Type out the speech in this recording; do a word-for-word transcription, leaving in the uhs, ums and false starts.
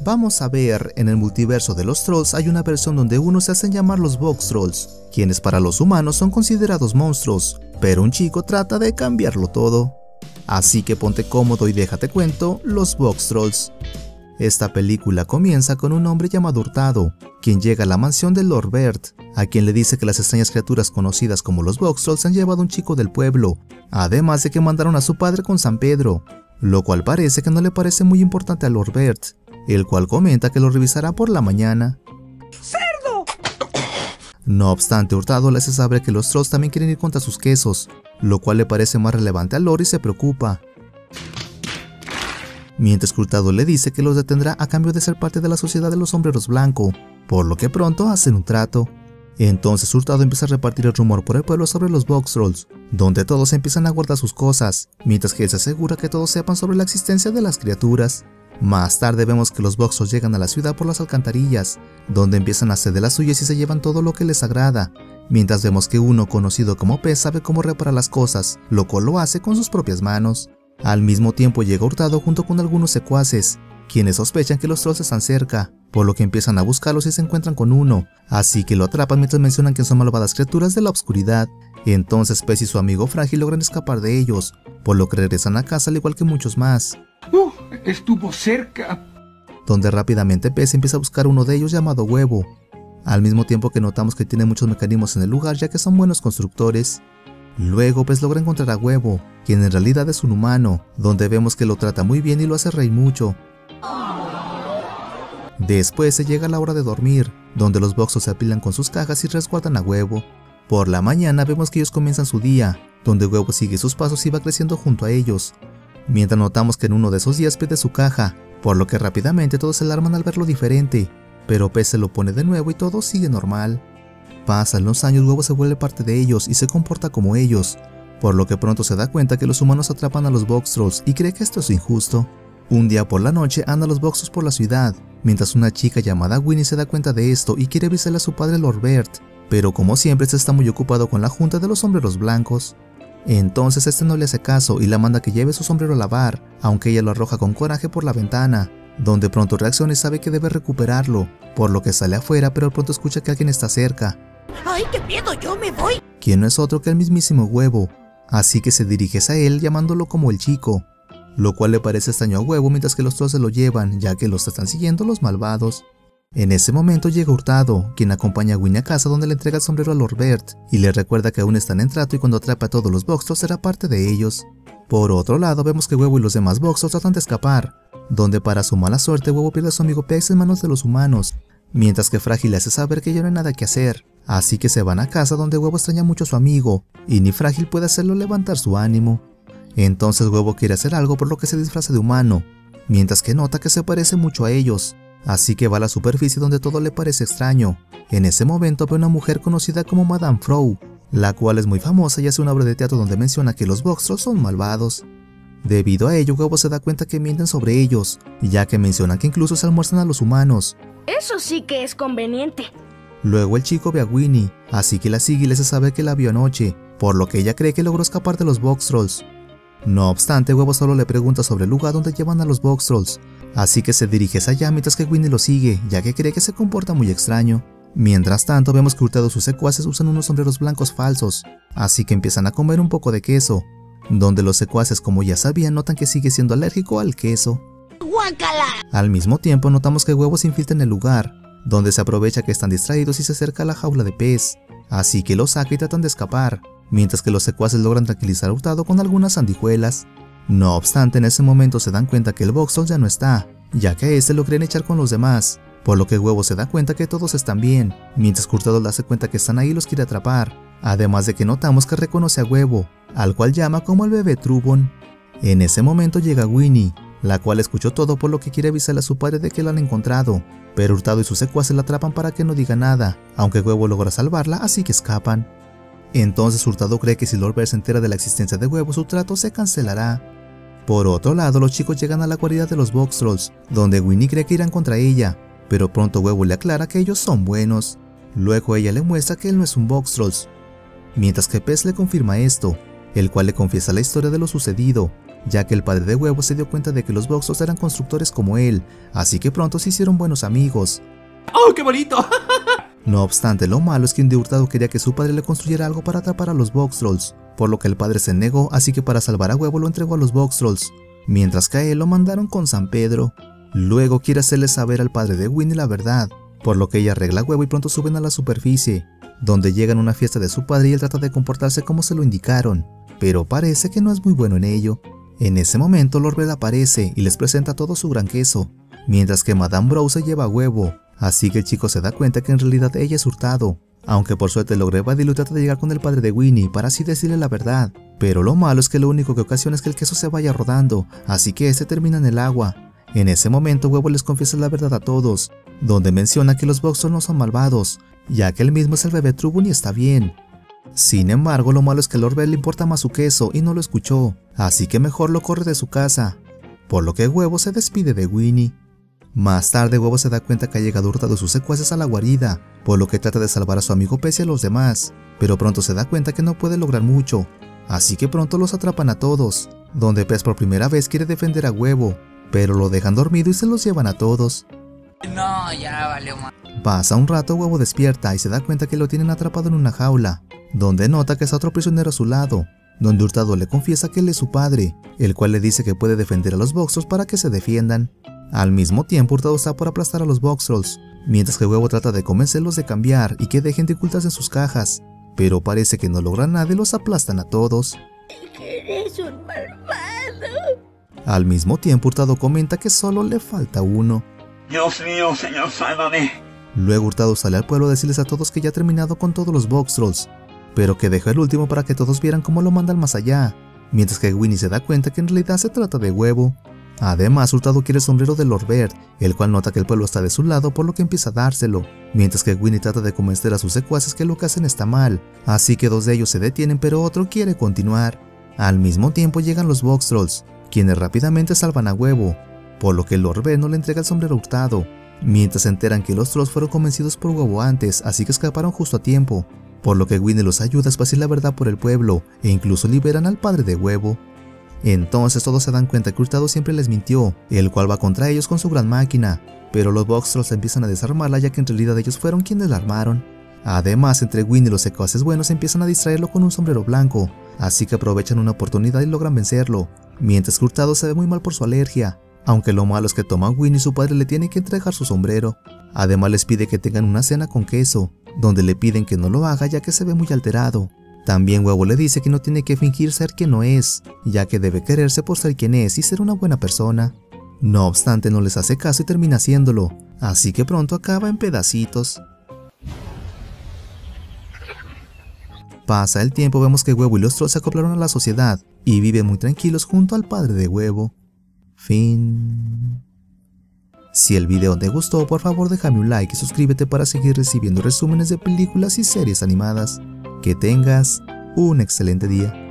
vamos a ver, en el multiverso de los trolls hay una versión donde unos se hacen llamar los Box Trolls, quienes para los humanos son considerados monstruos, pero un chico trata de cambiarlo todo. Así que ponte cómodo y déjate cuento los Box Trolls. Esta película comienza con un hombre llamado Hurtado, quien llega a la mansión de Lord Bert, a quien le dice que las extrañas criaturas conocidas como los Box Trolls han llevado a un chico del pueblo, además de que mandaron a su padre con San Pedro, lo cual parece que no le parece muy importante a Lord Bert, el cual comenta que lo revisará por la mañana. ¡Cerdo! No obstante, Hurtado le hace saber que los trolls también quieren ir contra sus quesos, lo cual le parece más relevante a Lord y se preocupa. Mientras que Hurtado le dice que los detendrá a cambio de ser parte de la sociedad de los sombreros blancos, por lo que pronto hacen un trato. Entonces Hurtado empieza a repartir el rumor por el pueblo sobre los Box Trolls, donde todos empiezan a guardar sus cosas, mientras que él se asegura que todos sepan sobre la existencia de las criaturas. Más tarde vemos que los Box Trolls llegan a la ciudad por las alcantarillas, donde empiezan a hacer de las suyas y se llevan todo lo que les agrada, mientras vemos que uno conocido como Pez sabe cómo reparar las cosas, lo cual lo hace con sus propias manos. Al mismo tiempo llega Hurtado junto con algunos secuaces, quienes sospechan que los trolls están cerca, por lo que empiezan a buscarlos y se encuentran con uno, así que lo atrapan mientras mencionan que son malvadas criaturas de la oscuridad. Entonces Pez y su amigo Frágil logran escapar de ellos, por lo que regresan a casa al igual que muchos más. Uh, estuvo cerca. Donde rápidamente Pez empieza a buscar uno de ellos llamado Huevo, al mismo tiempo que notamos que tiene muchos mecanismos en el lugar ya que son buenos constructores. Luego Pez logra encontrar a Huevo, quien en realidad es un humano, donde vemos que lo trata muy bien y lo hace reír mucho. Después se llega la hora de dormir, donde los Box Trolls se apilan con sus cajas y resguardan a Huevo. Por la mañana vemos que ellos comienzan su día, donde Huevo sigue sus pasos y va creciendo junto a ellos, mientras notamos que en uno de esos días pierde su caja, por lo que rápidamente todos se alarman al verlo diferente, pero Pez se lo pone de nuevo y todo sigue normal. Pasan los años, Huevo se vuelve parte de ellos y se comporta como ellos, por lo que pronto se da cuenta que los humanos atrapan a los Box Trolls y cree que esto es injusto. Un día por la noche andan los Box Trolls por la ciudad, mientras una chica llamada Winnie se da cuenta de esto y quiere avisarle a su padre Lord Bert, pero como siempre este está muy ocupado con la junta de los sombreros blancos. Entonces este no le hace caso y la manda que lleve su sombrero a lavar, aunque ella lo arroja con coraje por la ventana, donde pronto reacciona y sabe que debe recuperarlo, por lo que sale afuera pero pronto escucha que alguien está cerca. ¡Ay, qué miedo! ¡Yo me voy! Quien no es otro que el mismísimo Huevo, así que se dirige a él llamándolo como el chico, lo cual le parece extraño a Huevo mientras que los trolls se lo llevan ya que los están siguiendo los malvados. En ese momento llega Hurtado, quien acompaña a Winnie a casa donde le entrega el sombrero a Lord Bert y le recuerda que aún están en trato y cuando atrapa a todos los Box Trolls será parte de ellos. Por otro lado vemos que Huevo y los demás Box Trolls tratan de escapar, donde para su mala suerte Huevo pierde a su amigo Pez en manos de los humanos, mientras que Frágil le hace saber que ya no hay nada que hacer, así que se van a casa donde Huevo extraña mucho a su amigo y ni Frágil puede hacerlo levantar su ánimo. Entonces Huevo quiere hacer algo por lo que se disfraza de humano, mientras que nota que se parece mucho a ellos, así que va a la superficie donde todo le parece extraño. En ese momento ve una mujer conocida como Madame Frau, la cual es muy famosa y hace una obra de teatro donde menciona que los Box Trolls son malvados. Debido a ello, Huevo se da cuenta que mienten sobre ellos, ya que mencionan que incluso se almuerzan a los humanos. Eso sí que es conveniente. Luego el chico ve a Winnie, así que la sigue y le hace saber que la vio anoche, por lo que ella cree que logró escapar de los Box Trolls. No obstante, Huevo solo le pregunta sobre el lugar donde llevan a los Box Trolls, así que se dirige hacia allá mientras que Winnie lo sigue, ya que cree que se comporta muy extraño. Mientras tanto, vemos que Hurtado y sus secuaces usan unos sombreros blancos falsos, así que empiezan a comer un poco de queso, donde los secuaces, como ya sabían, notan que sigue siendo alérgico al queso. ¡Guácala! Al mismo tiempo, notamos que Huevo se infiltra en el lugar, donde se aprovecha que están distraídos y se acerca a la jaula de Pez, así que lo saca y tratan de escapar, mientras que los secuaces logran tranquilizar a Hurtado con algunas sanguijuelas. No obstante, en ese momento se dan cuenta que el Box Troll ya no está, ya que a este lo quieren echar con los demás, por lo que Huevo se da cuenta que todos están bien, mientras que Hurtado le hace cuenta que están ahí y los quiere atrapar, además de que notamos que reconoce a Huevo, al cual llama como el bebé Trubon. En ese momento llega Winnie, la cual escuchó todo por lo que quiere avisarle a su padre de que la han encontrado, pero Hurtado y sus secuaces la atrapan para que no diga nada, aunque Huevo logra salvarla, así que escapan. Entonces Hurtado cree que si Lord Bert se entera de la existencia de Huevo, su trato se cancelará. Por otro lado, los chicos llegan a la guarida de los Box Trolls, donde Winnie cree que irán contra ella, pero pronto Huevo le aclara que ellos son buenos. Luego ella le muestra que él no es un Box Trolls, mientras que Pez le confirma esto, el cual le confiesa la historia de lo sucedido, ya que el padre de Huevo se dio cuenta de que los Boxtrolls eran constructores como él, así que pronto se hicieron buenos amigos. ¡Oh, qué bonito! No obstante, lo malo es que un día Hurtado quería que su padre le construyera algo para atrapar a los Boxtrolls, por lo que el padre se negó, así que para salvar a Huevo lo entregó a los Boxtrolls, mientras que a él lo mandaron con San Pedro. Luego quiere hacerle saber al padre de Winnie la verdad, por lo que ella arregla a Huevo y pronto suben a la superficie, donde llegan a una fiesta de su padre y él trata de comportarse como se lo indicaron, pero parece que no es muy bueno en ello. En ese momento Lord Bell aparece y les presenta todo su gran queso, mientras que Madame Brown se lleva a Huevo, así que el chico se da cuenta que en realidad ella es Hurtado, aunque por suerte logra evadirlo y trata de llegar con el padre de Winnie para así decirle la verdad, pero lo malo es que lo único que ocasiona es que el queso se vaya rodando, así que este termina en el agua. En ese momento Huevo les confiesa la verdad a todos, donde menciona que los Boxtrolls no son malvados, ya que él mismo es el bebé Trubun y está bien. Sin embargo, lo malo es que a Lord Bell le importa más su queso y no lo escuchó, así que mejor lo corre de su casa, por lo que Huevo se despide de Winnie. Más tarde Huevo se da cuenta que ha llegado Hurtado y sus secuaces a la guarida, por lo que trata de salvar a su amigo Pez y a los demás, pero pronto se da cuenta que no puede lograr mucho, así que pronto los atrapan a todos, donde Pez por primera vez quiere defender a Huevo, pero lo dejan dormido y se los llevan a todos. No, ya valió más. Pasa un rato, Huevo despierta y se da cuenta que lo tienen atrapado en una jaula, donde nota que está otro prisionero a su lado, donde Hurtado le confiesa que él es su padre, el cual le dice que puede defender a los Boxtrolls para que se defiendan. Al mismo tiempo, Hurtado está por aplastar a los Boxtrolls, mientras que Huevo trata de convencerlos de cambiar y que dejen de ocultarse en sus cajas, pero parece que no logran nada y los aplastan a todos. Eres un malvado. Al mismo tiempo, Hurtado comenta que solo le falta uno. Dios mío, señor, sálvame. Luego Hurtado sale al pueblo a decirles a todos que ya ha terminado con todos los Boxtrolls, pero que deja el último para que todos vieran cómo lo mandan más allá, mientras que Winnie se da cuenta que en realidad se trata de Huevo. Además, Hurtado quiere el sombrero de Lord Bell, el cual nota que el pueblo está de su lado, por lo que empieza a dárselo, mientras que Winnie trata de convencer a sus secuaces que lo que hacen está mal, así que dos de ellos se detienen pero otro quiere continuar. Al mismo tiempo llegan los Boxtrolls, quienes rápidamente salvan a Huevo, por lo que Lord Bell no le entrega el sombrero a Hurtado, mientras se enteran que los trolls fueron convencidos por Huevo antes, así que escaparon justo a tiempo, por lo que Winnie los ayuda a esparcir la verdad por el pueblo, e incluso liberan al padre de Huevo. Entonces todos se dan cuenta que Hurtado siempre les mintió, el cual va contra ellos con su gran máquina, pero los Boxtrolls empiezan a desarmarla ya que en realidad ellos fueron quienes la armaron. Además, entre Winnie y los secuaces buenos empiezan a distraerlo con un sombrero blanco, así que aprovechan una oportunidad y logran vencerlo, mientras que Hurtado se ve muy mal por su alergia, aunque lo malo es que Tom, Winnie y su padre le tienen que entregar su sombrero. Además les pide que tengan una cena con queso, donde le piden que no lo haga ya que se ve muy alterado. También Huevo le dice que no tiene que fingir ser quien no es, ya que debe quererse por ser quien es y ser una buena persona. No obstante, no les hace caso y termina haciéndolo, así que pronto acaba en pedacitos. Pasa el tiempo, vemos que Huevo y los trolls se acoplaron a la sociedad y viven muy tranquilos junto al padre de Huevo. Fin. Si el video te gustó, por favor déjame un like y suscríbete para seguir recibiendo resúmenes de películas y series animadas. Que tengas un excelente día.